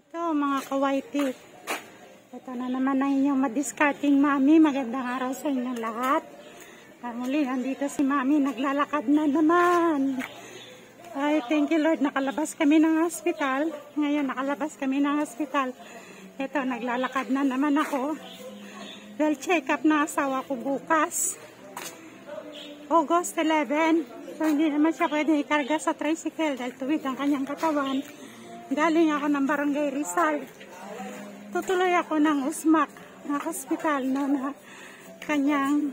Ito mga kawaiti. Ito na naman ang inyong madiscarding mami. Magandang araw sa inyong lahat. Muli, nandito si mami. Naglalakad na naman. Ay, thank you Lord. Nakalabas kami ng hospital. Ngayon, nakalabas kami ng hospital. Ito, naglalakad na naman ako. Dahil check up na asawa ko bukas. August 11. So, hindi naman siya pwede ikarga sa tricycle dahil tuwid ang kanyang katawan. Galing ako ng Barangay Rizal. Tutuloy ako ng Usmak na hospital na kanyang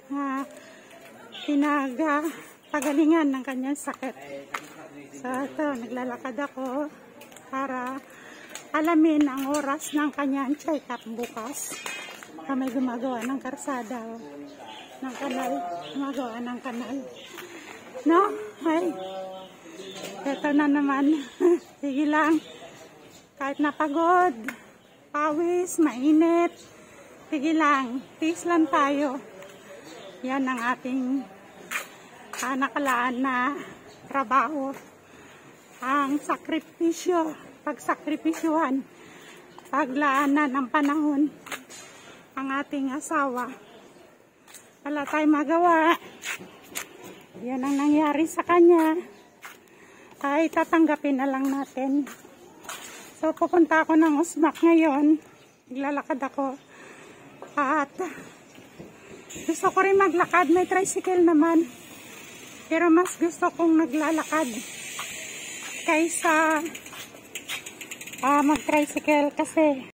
pinagpagalingan ng kanyang sakit. So, ito, naglalakad ako para alamin ang oras ng kanyang check-up bukas. Kami gumagawa ng karsada ng kanal. Gumagawa ng kanal. No? Ay, ito na naman. Sige lang. Kahit napagod, pawis, mainit, sige lang. Tiis lang tayo. Yan ang ating nakalaan na trabaho. Ang sakripisyo, pagsakripisyuhan, paglaanan ng panahon ang ating asawa. Wala tayong magawa. Yan ang nangyari sa kanya. Ay tatanggapin na lang natin. So pupunta ako ng Usmak ngayon. Naglalakad ako. At gusto ko rin maglakad. May tricycle naman. Pero mas gusto kong naglalakad kaysa mag-tricycle kasi